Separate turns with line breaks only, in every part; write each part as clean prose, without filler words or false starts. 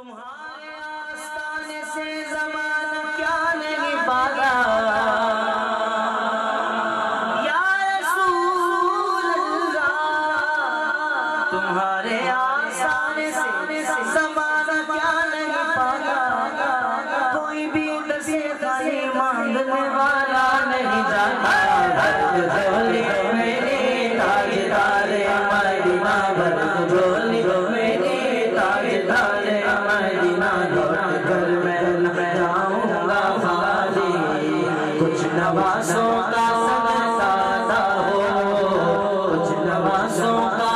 تمہارے آستانے سے زمانہ کیا نہیں پالا یا رسول اللہ، تمہارے آستانے سے زمانہ کیا نہیں پالا، کوئی بھی دسے خالی مانگنے والا نہیں جاتا، جھولی میری تاجدار مدینہ، جھولی میری تاجدار مدینہ، لوٹ کر میں نہ جاؤں گا خالی، کچھ نوازوں کا صدقہ ہو، کچھ نوازوں کا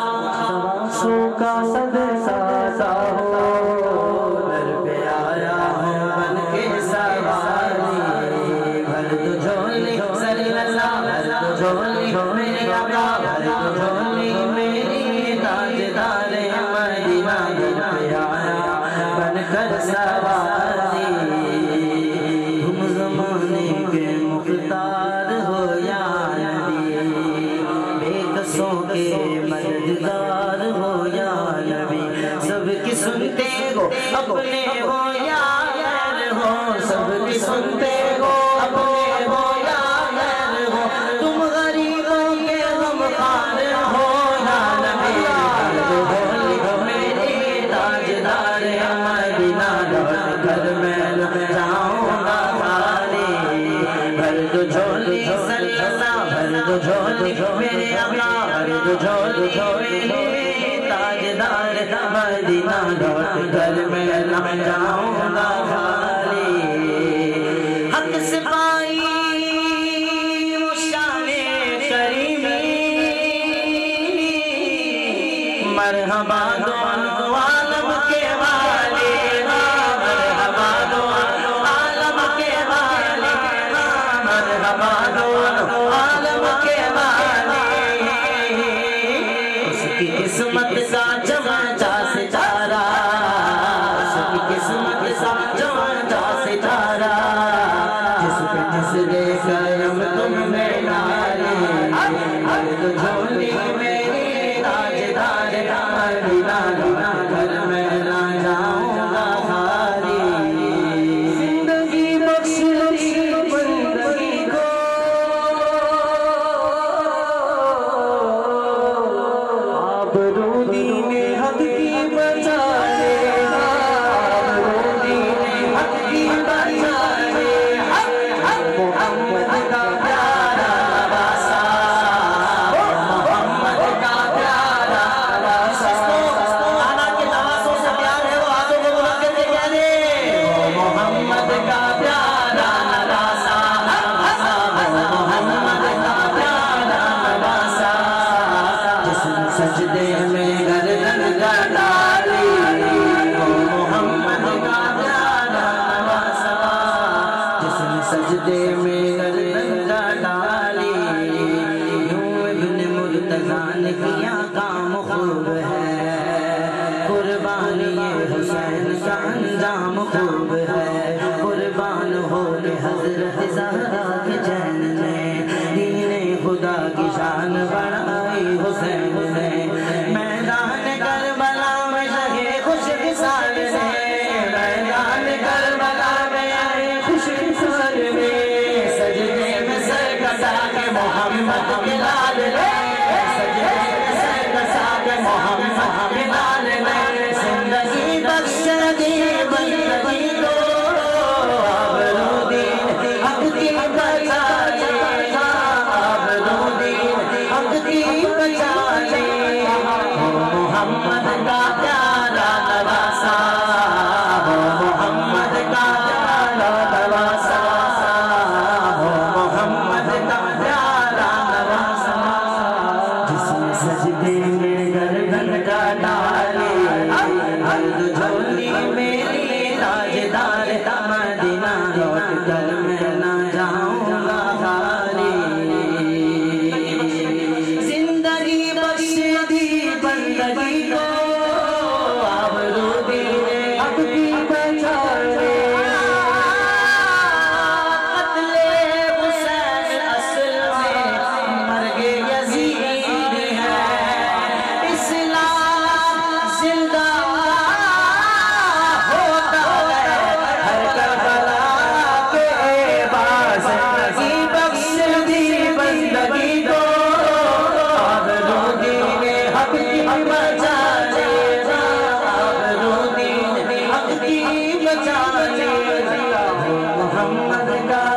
صدقہ ہو، در پہ آیا ہوں بن کے سواری، بھر دو جھولی صلی اللہ، بھر دو جھولی میرے آقا، بھر دو جھولی میری تاجدار مدینہ، در پہ آیا بن کر سواری، تم زمانے کے مختار ہو یا نبی، بے کسوں کے مددگار ہو یا نبی، سب کی سنتے ہو اپنے ہو یا غیر ہو، سب کی سنتے ہو اپنے ہو یا غیر ہو، تم غریبوں کے غمخوار ہو یا نبی، بھر دو میری تاجدار مدینہ، لوٹ کر میں نہ جاؤں گا خالی، بھر دو جھولی صلی اللہ، بھر دو جھولی میرے آقا، بھر دو جھولی میری تاجدار مدینہ، لوٹ کر میں نہ جاؤں گا خالی، حق سپاہی وہ شان کریمی، مرحبا دونوں عالم کے والے، مرحبا دونوں عالم کے والے، مرحبا دونوں عالم کے والے، اس کی قسمت کا چمچا ستارہ، اس کی قسمت کا چمچا ستارہ، جس پہ جس نے کرم تم میں ڈالے، ہر تو جھولی میری تاجدار مدینہ، لوٹ کر میں نہ جاؤں گا خالی، زندگی بخش دی بندگی کو، آبرو دین حق کی بچا لے، آبرو دین حق کی بچا لے، محمد کا پیارا نواسا، محمد کا پیارا نواسا، آنا کے نواسوں سے پیار ہے، وہ ہاتھوں کو بلا کے کہہ دے، محمد کا پیارا نواسا، محمد کا پیارا نواسا، جس نے سجدے میں گردن کا ڈالی، محمد کا پیارا نواسا، جس نے سجدے میں گردن کا ڈالی، یوں ابن مرتضیٰ نے کیا کام خوب ہے، قربانی حسین کا انجام خوب ہے، قربان ہو کے حضرت زہرا کے چین نے، دین خدا کی شان بڑھائی حسین نے، میدان کربلا میں رہے خوش مثال نے، میدان کربلا میں آئے خوش مثال میں، سجدے میں سر کسا کے محمد کے لال نے، سجدے میں سر کسا کے محمد کے لال نے، زندگی بخش دی بندگی کو، آبرو دین حق کی بچا لے، آبرو دین حق کی بچا لے، محمد کا پیارا نواسا، محمد کا پیارا نواسا، محمد کا پیارا نواسا، جس نے سجدے میں گردن کا ڈالی، ہر جھولی میری تاجدار مدینہ، لوٹ کر میں نہ جاؤں گا خالی، زندگی بخش دی بندگی کو، آبرو دین حق کی بچا لے، قتل حسین اصل میں مرگ یزید ہے، اسلام زندہ لیے محمد کا